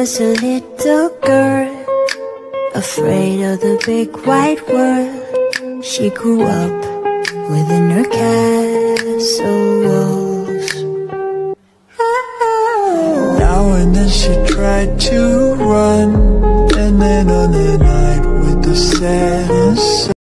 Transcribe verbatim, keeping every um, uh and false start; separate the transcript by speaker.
Speaker 1: was a little girl, afraid of the big white world. She grew up within her castle walls.
Speaker 2: Now and then she tried to run, and then on the night with the sadness